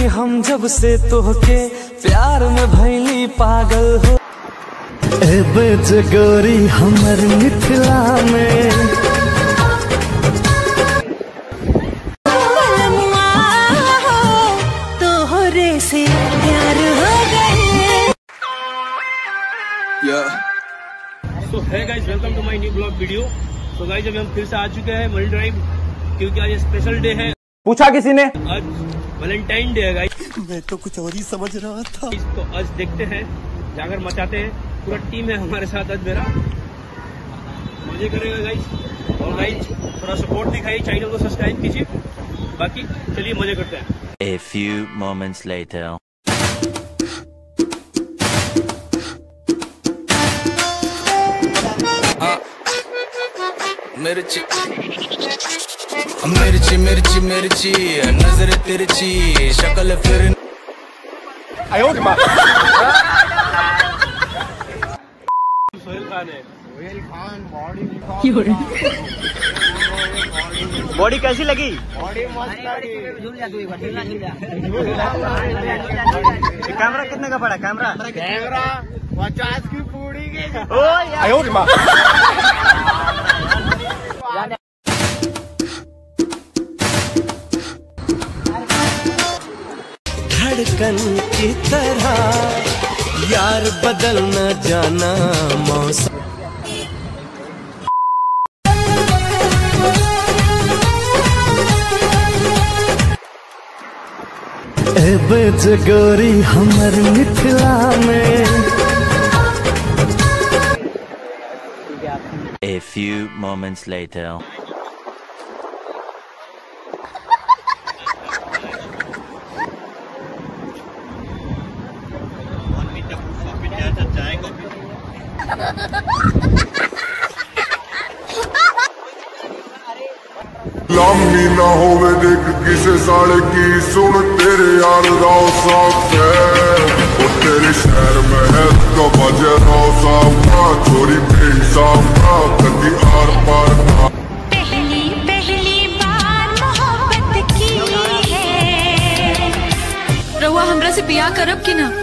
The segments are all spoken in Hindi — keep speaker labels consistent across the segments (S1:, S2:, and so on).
S1: हम जब से तोहके प्यार में भैली पागल हो। ए बेच गोरी हमर मिथिला में तोहरे से प्यार हो गए।
S2: सो है guys, welcome to my new blog video. So guys, अभी हम फिर से आ चुके हैं मरीन ड्राइव, क्योंकि आज स्पेशल डे है।
S3: पूछा किसी ने?
S2: आज वैलेंटाइन डे है गाइस।
S1: मैं तो कुछ और ही समझ रहा था।
S2: तो आज देखते हैं, जाकर मचाते हैं। पूरा टीम है हमारे साथ आज मेरा, मजे करेगा गाइस। और गाइस थोड़ा सपोर्ट दिखाइए, चैनल को सब्सक्राइब कीजिए। बाकी चलिए मजे करते हैं।
S4: A few moments later.
S5: मिर्ची मिर्ची मिर्ची मिर्ची नजर तिरछी शक्ल फिर
S2: सोहेल खान है।
S3: बॉडी कैसी लगी? कैमरा कितने का पड़ा? कैमरा
S6: 50 की पूरी के।
S1: धड़कन की तरह यार बदल न जाना मौसम। ए बेच गोरी हमर मिथिला में।
S4: A few moments later.
S7: लामी ना होवे देख किसे साले की, सुन तेरे यार राव साहब है। और तेरे शहर में है तो बजे राव साहब का, छोरी बेहिसाब का कभी आर पार का।
S8: पहली बार मोहब्बत की है। रहुआ हमरा से बियाह करब कि ना?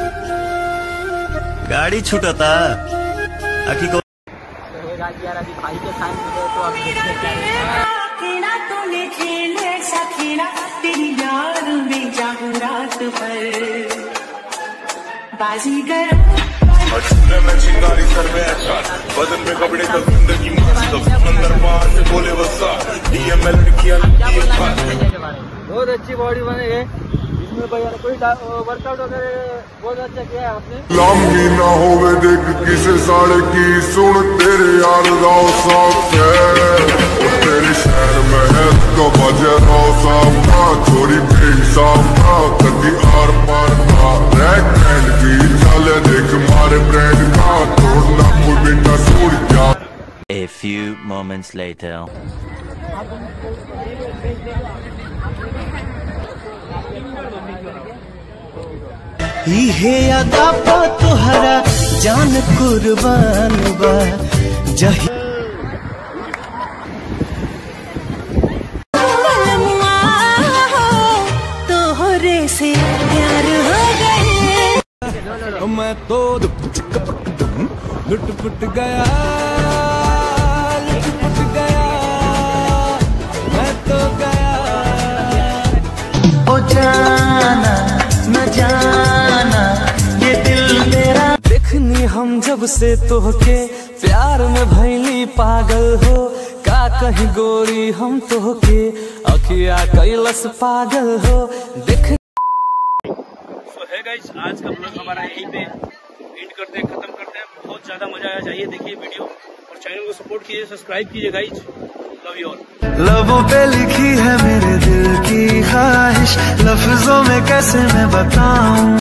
S3: गाड़ी छूटता आखी को।
S6: यार अभी भाई के साइन मिले तो अब देखते क्या है।
S8: तूने खेले सखीना तेरी याद में जाऊं रात भर बाजीगर।
S7: अच्छे में चिंगारी सर में अच्छा, बदन में कपड़े तो जिंदगी मस्त, अंदर बाहर से बोले वसा। DML किया
S6: बहुत अच्छी बॉडी बने है इसमें भैया। कोई वर्कआउट वगैरह बहुत अच्छा किया है आपने।
S7: लामी ना होवे देख किसे साले की, सुन तेरे यार राव साहब है। और तेरे शहर में है तो बजे राव साहब का, छोरी बेहिसाब का कभी आर पार का। रेड बैंड की चाले देख मारे ब्रांड का, तोड़ना कोई बिना सूर जा।
S4: A few moments later.
S1: इहे अदा पा तोहरा जान कुर्बान बा जही। तोहरे से प्यार हो गए। मैं तो लुट गया मैं तो गया। ओ जाना न जाना ये दिल मेरा। देखनी हम जब से तोहके प्यार में भैली पागल हो। का कहीं गोरी हम तोहके अखिया कैलस पागल हो। देख
S2: सो है गाइस, आज का ब्लॉग हमारा यहीं पे एंड करते हैं, खत्म करते हैं। बहुत ज्यादा मजा आया, जाइए देखिए वीडियो और चैनल को सपोर्ट कीजिए, सब्सक्राइब कीजिए गाइस। Love you all.
S1: लबों पे लिखी है मेरे दिल की ख्वाहिश, लफ्जों में कैसे मैं बताऊं।